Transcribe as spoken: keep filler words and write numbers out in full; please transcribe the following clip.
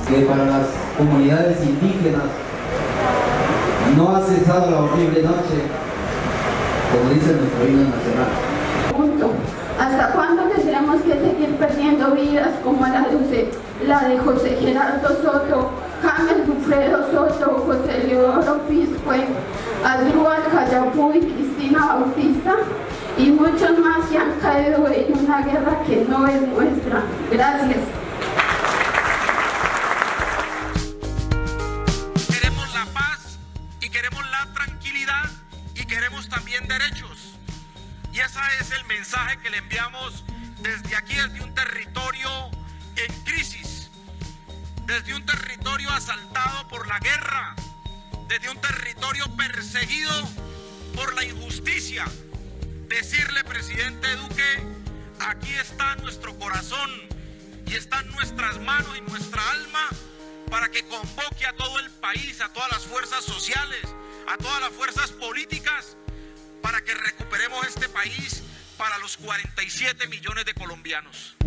que para las comunidades indígenas no ha cesado la horrible noche, como dice nuestro himno nacional. Punto. ¿Hasta cuándo tendremos que seguir perdiendo vidas como la de, la de José Gerardo Soto, James Wilfredo Soto, José Leodoro Piscue, Asdrúbal Callapú y Cristina Bautista, y muchos más que han caído en una guerra que no es nuestra? Gracias. Queremos la paz y queremos la tranquilidad y queremos también derechos. Y ese es el mensaje que le enviamos desde aquí, desde un territorio en crisis, desde un territorio asaltado por la guerra, desde un territorio perseguido por la injusticia. Decirle, presidente Duque, aquí está nuestro corazón y están nuestras manos y nuestra alma para que convoque a todo el país, a todas las fuerzas sociales, a todas las fuerzas políticas, para que recuperemos este país para los cuarenta y siete millones de colombianos.